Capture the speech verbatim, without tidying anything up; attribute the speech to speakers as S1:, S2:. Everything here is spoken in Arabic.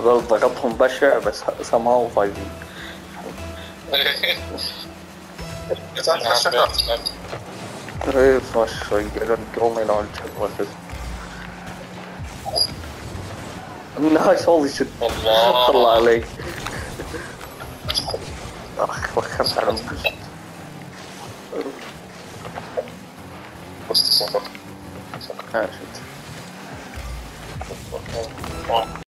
S1: هذول ضغطهم بشع بس سماو فايزين. ايه فش يقعدون يقومون على الجبل. نايس هولي شت.
S2: الله
S1: الله عليك. اخ وخرت على المخش.
S2: بس
S1: ها شت.